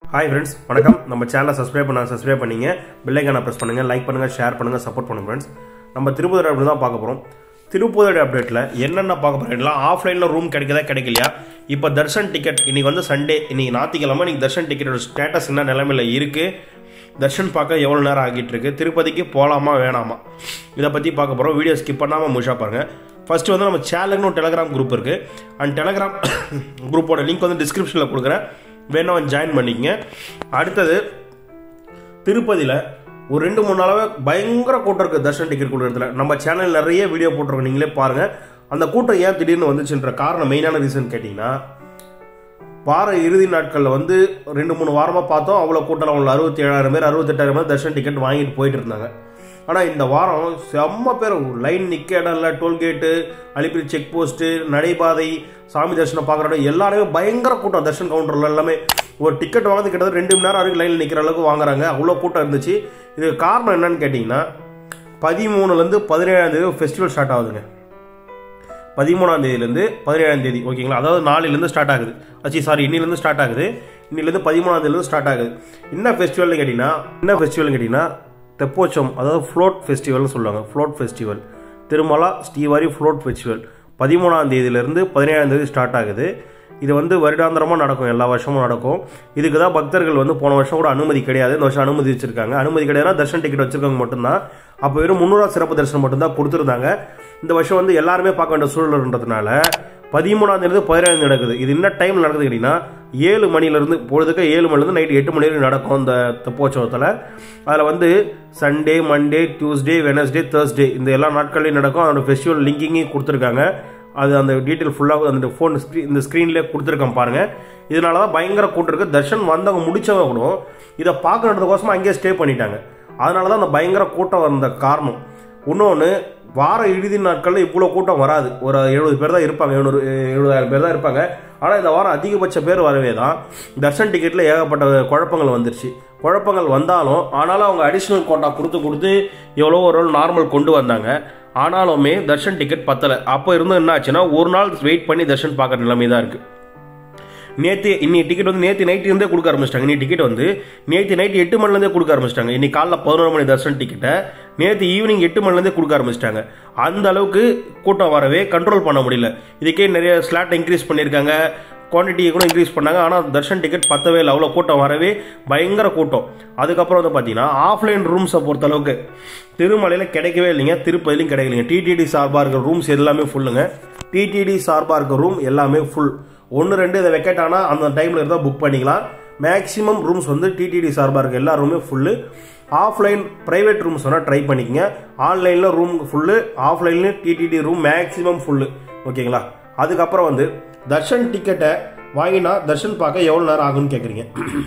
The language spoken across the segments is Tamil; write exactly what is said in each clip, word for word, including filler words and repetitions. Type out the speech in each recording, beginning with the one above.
Hi friends, வணக்கம். நம்ம சேனலை சப்ஸ்கிரைப் பண்ணா சப்ஸ்கிரைப் பண்ணீங்க. பெல் ஐகானை பிரஸ் பண்ணுங்க, லைக் பண்ணுங்க, ஷேர் பண்ணுங்க, சப்போர்ட் பண்ணுங்க फ्रेंड्स. நம்ம திருப்பதி அப்டேட் தான் பார்க்க போறோம். திருப்பதி அப்டேட்ல என்னென்ன பார்க்க போறீங்களா? ஆஃப்லைன்ல ரூம் கிடைக்குதா கிடைக்கலையா? இப்போ தர்ஷன் டிக்கெட் இன்னைக்கு வந்து சண்டே, இன்னைக்கு ஞாயிற்றுக்கிழமை, இன்னைக்கு தர்ஷன் டிக்கெட்டோட ஸ்டேட்டஸ் என்ன நிலைமையில இருக்கு? தர்ஷன் பார்க்க எவ்வளவு நேரம் ஆகிட்டு இருக்கு? திருப்பதிக்கு போலாமா வேணாமா? இத பத்தி பார்க்க போறோம். வீடியோ ஸ்கிப் பண்ணாம முழுசா பாருங்க. ஃபர்ஸ்ட் வந்து நம்ம சேனலுக்கு டெலிகிராம் குரூப் இருக்கு. அந்த டெலிகிராம் குரூப்போட லிங்க் வந்து டிஸ்கிரிப்ஷன்ல கொடுக்குறேன். வேணா ஜாயின் பண்ணிக்கங்க. அடுத்தது திருப்பதியில் ஒரு ரெண்டு மூணு நாளாவே பயங்கர கூட்டம் இருக்குது தர்ஷன் டிக்கெட் கொடுக்குற இடத்துல. நம்ம சேனல் நிறைய வீடியோ போட்டிருக்கோம், நீங்களே பாருங்கள். அந்த கூட்டம் ஏன் திடீர்னு வந்துச்சுன்ற காரணம், மெயினான ரீசன் கேட்டிங்கன்னா, வார இறுதி நாட்களில் வந்து ரெண்டு மூணு வாரமாக பார்த்தோம், அவ்வளோ கூட்டம் அவங்கள அறுபத்தி ஏழாயிரம் பேர் அறுபத்தெட்டாயிரம் பேர் தர்ஷன் டிக்கெட் வாங்கிட்டு போயிட்டு இருந்தாங்க. ஆனால் இந்த வாரம் செம்ம பேர் லைன் நிற்க இடம் இல்லை, டோல்கேட்டு, அலிப்பிரி செக் போஸ்ட்டு, நடைபாதை, சாமி தரிசனம் பார்க்குற எல்லாருமே பயங்கர கூட்டம். தர்ஷன் கவுண்டரில் எல்லாமே ஒரு டிக்கெட் வாங்குறது கிட்டத்தட்ட ரெண்டு மணி நேரம் வரைக்கும் லைனில் நிற்கிற அளவுக்கு வாங்குறாங்க. அவ்வளோ கூட்டம் இருந்துச்சு. இதுக்கு காரணம் என்னன்னு கேட்டிங்கன்னா, பதிமூணுலேருந்து பதினேழாம் தேதி ஃபெஸ்டிவல் ஸ்டார்ட் ஆகுதுங்க. பதிமூணாம் தேதியிலேருந்து பதினேழாம் தேதி ஓகேங்களா, அதாவது நாளிலேருந்து ஸ்டார்ட் ஆகுது. அச்சி சாரி இன்னிலேருந்து ஸ்டார்ட் ஆகுது. இன்னிலேருந்து பதிமூணாம் தேதியிலேருந்து ஸ்டார்ட் ஆகுது. என்ன ஃபெஸ்டிவல்னு கேட்டிங்கன்னா என்ன ஃபெஸ்டிவல்னு கேட்டிங்கன்னா தெப்போச்சம், அதாவது ஃப்ளோட் ஃபெஸ்டிவல்னு சொல்லுவாங்க. Float festival, Tirumala Srivari float festival பதிமூணாம் தேதியிலேருந்து பதினேழாம் தேதி ஸ்டார்ட் ஆகுது. இது வந்து வருடாந்திரமாக நடக்கும், எல்லா வருஷமும் நடக்கும். இதுக்கு தான் பக்தர்கள் வந்து போன வருஷம் கூட அனுமதி கிடையாது, இந்த வருஷம் அனுமதி வச்சிருக்காங்க. அனுமதி கிடையாதுன்னா தர்ஷன் டிக்கெட் வச்சிருக்கவங்க மட்டும்தான். அப்போ வெறும் முந்நூறுவா சிறப்பு தரிசனம் மட்டும்தான் கொடுத்துருந்தாங்க. இந்த வருஷம் வந்து எல்லாருமே பார்க்க வேண்டிய சூழல்ன்றதுனால பதிமூணாம் தேதி பதினேழாம் நடக்குது. இது என்ன டைம் நடக்குது கேட்டீங்கன்னா, ஏழு மணிலேருந்து பொழுதுக்கு ஏழு மணிலேருந்து நைட்டு எட்டு மணி வரைக்கும் நடக்கும் இந்த தெப்போற்சவத்தில். அதில் வந்து Sunday, Monday, Tuesday, Wednesday, Thursday இந்த எல்லா நாட்கள்லையும் நடக்கும். அதோட ஃபெஸ்டிவல் லிங்கிங்கையும் கொடுத்துருக்காங்க. அது அந்த டீட்டெயில் ஃபுல்லாக அந்த ஃபோன் ஸ்க்ரீன் இந்த ஸ்க்ரீன்லேயே கொடுத்துருக்கேன் பாருங்கள். இதனால தான் பயங்கர கூட்டம் இருக்குது. தர்ஷன் வந்தவங்க முடிச்சவங்க கூட இதை பார்க்கறதுக்கோசமாக அங்கேயே ஸ்டே பண்ணிட்டாங்க. அதனால தான் அந்த பயங்கர கூட்டம் வந்த காரணம். இன்னொன்று, வார இறுதி நாட்களில் இவ்வளோ கூட்டம் வராது. ஒரு எழுபது பேர் தான் இருப்பாங்க, எழுநூறு எழுபதாயிரம் பேர் தான் இருப்பாங்க. ஆனால் இந்த வாரம் அதிகபட்ச பேர் வரவே தான் தர்ஷன் டிக்கெட்டில் ஏகப்பட்ட குழப்பங்கள் வந்துருச்சு. குழப்பங்கள் வந்தாலும் ஆனாலும் அவங்க அடிஷ்னல் கோட்டா கொடுத்து கொடுத்து எவ்வளோ ஒரு நார்மல் கொண்டு வந்தாங்க. ஆனாலுமே தர்ஷன் டிக்கெட் பத்தலை. அப்போ இருந்து என்ன ஆச்சுன்னா, ஒரு நாள் வெயிட் பண்ணி தர்ஷன் பார்க்குற நிலைமை தான் இருக்குது. நேற்று இன்னைக்கு டிக்கெட் வந்து நேற்று நைட்டு இருந்தே கொடுக்க ஆரம்பிச்சிட்டாங்க. இன்னைக்கு டிக்கெட் வந்து நேற்று நைட்டு எட்டு மணிலேருந்தே கொடுக்க ஆரம்பிச்சிட்டாங்க. இன்னைக்கு காலைல பதினோரு மணி தர்ஷன் டிக்கெட்டை நேற்று ஈவினிங் எட்டு மணிலேருந்தே கொடுக்க ஆரம்பிச்சிட்டாங்க. அந்த அளவுக்கு கூட்டம் வரவே கண்ட்ரோல் பண்ண முடியல. இதுக்கே நிறைய ஸ்லாட் இன்க்ரீஸ் பண்ணியிருக்காங்க, குவான்டிட்டியை கூட இன்க்ரீஸ் பண்ணாங்க. ஆனால் தர்ஷன் டிக்கெட் பத்தவே இல்லை, அவ்வளோ கூட்டம் வரவே பயங்கர கூட்டம். அதுக்கப்புறம் வந்து பார்த்தீங்கன்னா, ஆஃப்லைன் ரூம்ஸை பொறுத்தளவுக்கு திருமலையில் கிடைக்கவே இல்லைங்க, திருப்பதிலையும் கிடைக்கலைங்க. டிடிடி சார்பாக இருக்கிற ரூம்ஸ் எல்லாமே ஃபுல்லுங்க. டிடிடி சார்பாக இருக்கிற ரூம் எல்லாமே ஃபுல். ஒன்று ரெண்டு இதை வெக்கெட் ஆனால் அந்த டைமில் இருந்தால் புக் பண்ணிக்கலாம். மேக்ஸிமம் ரூம்ஸ் வந்து டிடிடி சார்பாக இருக்க எல்லா ரூமே ஃபுல்லு. ஆஃப்லைன் ப்ரைவேட் ரூம்ஸ் வேணால் ட்ரை பண்ணிக்கங்க. ஆன்லைனில் ரூம் ஃபுல்லு, ஆஃப்லைனில் டிடிடி ரூம் மேக்ஸிமம் ஃபுல்லு ஓகேங்களா. அதுக்கப்புறம் வந்து தர்ஷன் டிக்கெட்டை வாங்கினா தர்ஷன் பார்க்க எவ்வளோ நேரம் ஆகும்னு கேட்குறீங்க.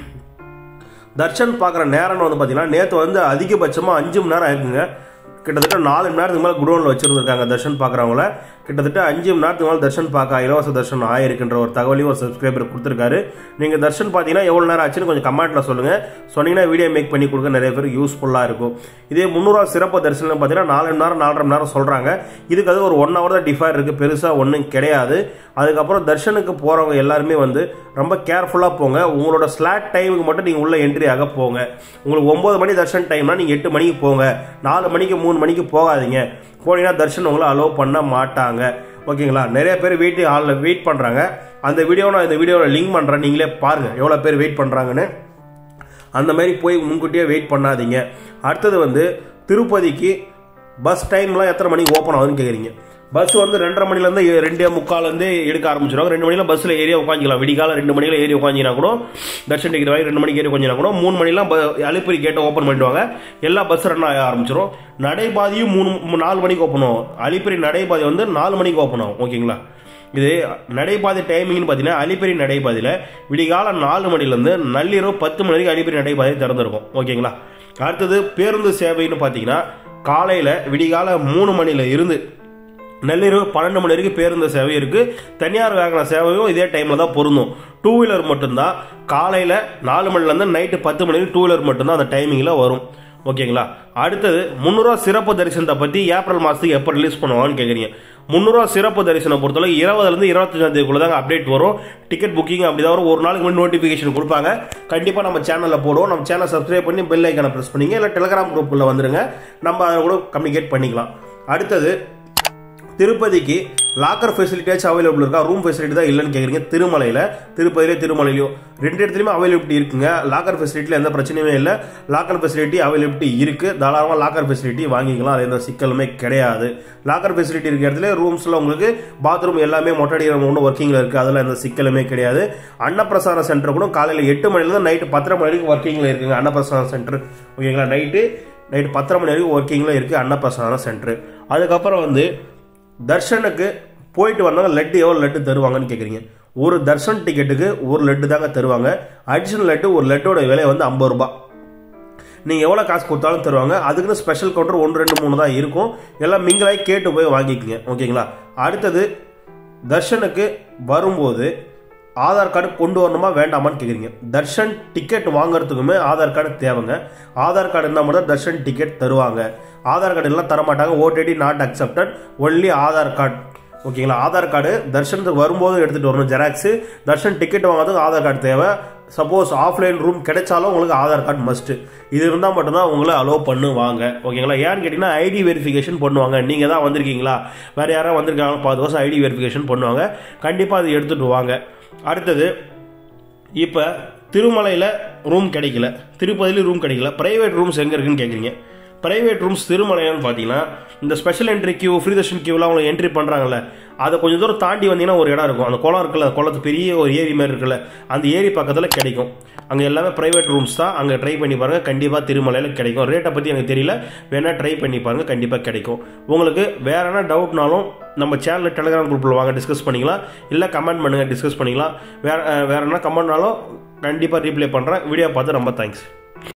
தர்ஷன் பார்க்குற நேரம்னு வந்து பார்த்தீங்கன்னா, நேற்று வந்து அதிகபட்சமாக அஞ்சு மணி நேரம் ஆயிருக்குங்க. கிட்டத்தட்ட நாலு மணி நேரத்துக்கு மேலே குடோனில் வச்சுருந்துருக்காங்க தர்ஷன் பார்க்குறவங்கள. கிட்டத்தட்ட அஞ்சு மணி நேரத்துக்கு மேலே தர்ஷன் பார்க்க இலவச தர்ஷன் ஆயிருக்குன்ற ஒரு தகவலையும் ஒரு சப்ஸ்கிரைபர் கொடுத்துருக்காரு. நீங்கள் தர்ஷன் பார்த்தீங்கன்னா எவ்வளோ நேரம் ஆச்சுன்னு கொஞ்சம் கமெண்ட்டில் சொல்லுங்கள். சொன்னீங்கன்னா வீடியோ மேக் பண்ணி கொடுக்க நிறைய பேருக்கு யூஸ்ஃபுல்லாக இருக்கும். இதே முந்நூறுவா சிறப்பு தரிசனம் பார்த்தீங்கன்னா நாலு மணி நேரம் நாலரை மணி நேரம் சொல்கிறாங்க. இதுக்கு அது ஒரு ஒன் ஹவர் தான் டிஃபர் இருக்குது, பெருசாக ஒன்றும் கிடையாது. அதுக்கப்புறம் தர்ஷனுக்கு போகிறவங்க எல்லாருமே வந்து ரொம்ப கேர்ஃபுல்லாக போங்க. உங்களோட ஸ்லாட் டைமுக்கு மட்டும் நீங்கள் உள்ள என்ட்ரி ஆக போங்க. உங்களுக்கு ஒம்பது மணி தர்ஷன் டைம்னா நீங்கள் எட்டு மணிக்கு போங்க. நாலு மணிக்கு மூணு மணிக்கு போகாதீங்க. போனீங்கன்னா தர்ஷன் உங்களை அலோவ் பண்ண மாட்டாங்க ஓகேங்களா. நிறைய பேர் வெயிட் ஹாலில் வெயிட் பண்ணுறாங்க. அந்த வீடியோ நான் இந்த வீடியோவில் லிங்க் பண்ணுறேன், நீங்களே பாருங்கள் எவ்வளோ பேர் வெயிட் பண்ணுறாங்கன்னு. அந்த மாதிரி போய் முன்கூட்டியே வெயிட் பண்ணாதீங்க. அடுத்தது வந்து திருப்பதிக்கு பஸ் டைம்லாம் எத்தனை மணிக்கு ஓப்பன் ஆகுதுன்னு கேட்குறீங்க. பஸ் வந்து ரெண்டரை மணிலேருந்து ரெண்டே முக்கால்லேருந்து எடுக்க ஆரம்பிச்சிடுவாங்க. ரெண்டு மணிலாம் பஸ்ஸில் ஏரியா உட்காந்துக்கலாம். விடிகாலம் ரெண்டு மணியில் ஏறி உட்காந்துனா கூட தர்ஷன் டிக்கெட் வாங்கி ரெண்டு மணிக்கு ஏறி உட்காந்துனா கூட மூணு மணிலாம் அலிப்பிரி கேட்டை ஓப்பன் பண்ணிடுவாங்க. எல்லா பஸ் ரன் ஆக ஆரம்பிச்சிடும். நடைபாதையும் மூணு நாலு மணிக்கு ஓப்பன் ஆகும். அலிப்பிரி நடைபாதை வந்து நாலு மணிக்கு ஓப்பன் ஆகும் ஓகேங்களா. இது நடைபாதை டைமிங்னு பார்த்தீங்கன்னா, அலிப்பிரி நடைபாதையில் விடிகாலம் நாலு மணிலேருந்து நள்ளிரவு பத்து மணி வரைக்கும் அலிப்பிரி நடைபாதை திறந்துருக்கும் ஓகேங்களா. அடுத்தது பேருந்து சேவைன்னு பார்த்தீங்கன்னா, காலையில் விடிகால மூணு மணியில் இருந்து நள்ளிரவு பன்னெண்டு மணி வரைக்கும் பேருந்து சேவை இருக்குது. தனியார் வாகன சேவையும் இதே டைமில் தான் பொருந்தும். டூ வீலர் மட்டும்தான் காலையில் நாலு மணிலேருந்து நைட்டு பத்து மணி வரைக்கும் டூ வீலர் மட்டும்தான் அந்த டைமிங்கில் வரும் ஓகேங்களா. அடுத்தது முந்நூறுவா சிறப்பு தரிசனத்தை பற்றி ஏப்ரல் மாதத்துக்கு எப்போ ரிலீஸ் பண்ணுவாங்கன்னு கேட்குறீங்க. முந்நூறுவா சிறப்பு தரிசனம் பொறுத்தவரை இருபதுலேருந்து இருபத்தஞ்சாம் தேதிக்குள்ள தாங்க அப்டேட் வரும். டிக்கெட் புக்கிங் அப்படி தான் வரும். ஒரு நாளைக்கு முன்னாடி நோட்டிஃபிகேஷன் கொடுப்பாங்க. கண்டிப்பாக நம்ம சேனலில் போடுவோம். நம்ம சேனலை சப்ஸ்கிரைப் பண்ணி பெல் ஐக்கானை ப்ரெஸ் பண்ணிங்க. இல்லை டெலிகிராம் குரூப்பில் வந்துருங்க, நம்ம அதை கூட கம்யூனிகேட் பண்ணிக்கலாம். அடுத்தது திருப்பதிக்கு லாக்கர் ஃபெசிலிட்டியாச்சும் அவைலபிள் இருக்கா? ரூம் ஃபெசிலிட்டி தான் இல்லைன்னு கேட்குறீங்க. திருமலையில் திருப்பதியிலே திருமலையிலையும் ரெண்டு இடத்துலையுமே அவைலபிலிட்டி இருக்குங்க. லாக்கர் ஃபெசிலிட்டியில் எந்த பிரச்சனையுமே இல்லை. லாக்கர் ஃபெசிலிட்டி அவைலபிலிட்டி இருக்குது. தாராளமாக லாக்கர் ஃபெசிலிட்டி வாங்கிக்கலாம். அது எந்த சிக்கலுமே கிடையாது. லாக்கர் ஃபெசிலிட்டி இருக்கிற இடத்துல ரூம்ஸில் உங்களுக்கு பாத்ரூம் எல்லாமே மொட்டடி ஒன்று ஒர்க்கிங்கில் இருக்குது. அதில் எந்த சிக்கலுமே கிடையாது. அன்னப்பிரசாத சென்டர் கூட காலையில் எட்டு மணிலேருந்து நைட்டு பத்தரை மணி வரைக்கும் ஒர்க்கிங்கில் இருக்குங்க. அன்னப்பிரசாத சென்டர் ஓகேங்களா. நைட்டு நைட்டு பத்தரை மணி வரைக்கும் ஒர்க்கிங்கில் இருக்குது அன்னப்பிரசாத சென்டர். அதுக்கப்புறம் வந்து தர்ஷனுக்கு போயிட்டு வந்தாங்க லட்டு எவ்வளோ லட்டு தருவாங்கன்னு கேட்குறீங்க. ஒரு தர்ஷன் டிக்கெட்டுக்கு ஒரு லட்டு தாங்க தருவாங்க. அடிஷனல் லட்டு ஒரு லட்டோட விலை வந்து ஐம்பது ரூபாய். நீங்கள் எவ்வளோ காசு கொடுத்தாலும் தருவாங்க. அதுக்குன்னு ஸ்பெஷல் கவுண்டர் ஒன்று ரெண்டு மூணு தான் இருக்கும். எல்லாம் மிங்களாகி கேட்டு போய் வாங்கிக்கோங்க ஓகேங்களா. அடுத்தது தர்ஷனுக்கு வரும்போது ஆதார் கார்டு கொண்டு வரணுமா வேண்டாமான்னு கேட்குறீங்க. தர்ஷன் டிக்கெட் வாங்குறதுக்குமே ஆதார் கார்டு தேவைங்க. ஆதார் கார்டு இருந்தால் மட்டும் தர்ஷன் டிக்கெட் தருவாங்க. ஆதார் கார்டு எல்லாம் தரமாட்டாங்க. OTT not accepted, only Aadhaar card ஓகேங்களா. ஆதார் கார்டு தர்ஷனுக்கு வரும்போது எடுத்துகிட்டு வரணும் ஜெராக்ஸு. தர்ஷன் டிக்கெட் வாங்குறதுக்கு ஆதார் கார்டு தேவை. சப்போஸ் ஆஃப்லைன் ரூம் கிடைச்சாலும் உங்களுக்கு ஆதார் கார்டு மஸ்ட்டு. இது இருந்தால் மட்டும்தான் உங்களை அலோவ் பண்ணுவாங்க ஓகேங்களா. ஏன்னு கேட்டிங்கன்னா ஐடி வெரிஃபிகேஷன் பண்ணுவாங்க. நீங்கள் தான் வந்திருக்கீங்களா, வேறு யாராவது வந்திருக்காங்க பார்த்து வருஷம் ஐடி வெரிஃபிகேஷன் பண்ணுவாங்க. கண்டிப்பாக அது எடுத்துகிட்டு வாங்க. அடுத்தது இப்போ திருமலையில் ரூம் கிடைக்கல, திருப்பதியில் ரூம் கிடைக்கல, ப்ரைவேட் ரூம்ஸ் எங்கே இருக்குன்னு கேட்குறீங்க. ப்ரைவேட் ரூம்ஸ் திருமலைன்னு பார்த்தீங்கன்னா இந்த special entry queue free darshan கியூலாம் அவங்க என்ட்ரி பண்ணுறாங்கல்ல, அதை கொஞ்சம் தூரம் தாண்டி வந்தீங்கன்னா ஒரு இடம் இருக்கும். அந்த குளம் இருக்குல்ல, குளத்து பெரிய ஒரு ஏரி மாதிரி இருக்குல்ல, அந்த ஏரி பக்கத்தில் கிடைக்கும். அங்கே எல்லாமே ப்ரைவேட் ரூம்ஸ் தான். அங்கே ட்ரை பண்ணி பாருங்கள், கண்டிப்பாக திருமலையில் கிடைக்கும். ரேட்டை பற்றி எனக்கு தெரியல, வேணால் ட்ரை பண்ணி பாருங்கள், கண்டிப்பாக கிடைக்கும். உங்களுக்கு வேறு என்ன டவுட்னாலும் நம்ம சேனலில் டெலிகிராம் குரூப்பில் வாங்க, டிஸ்கஸ் பண்ணிக்கலாம். இல்லை கமெண்ட் பண்ணுங்கள், டிஸ்கஸ் பண்ணிக்கலாம். வேறு வேறு என்ன கமெண்ட்னாலும் கண்டிப்பாக ரீப்ளை பண்ணுறேன். வீடியோ பார்த்து ரொம்ப தேங்க்ஸ்.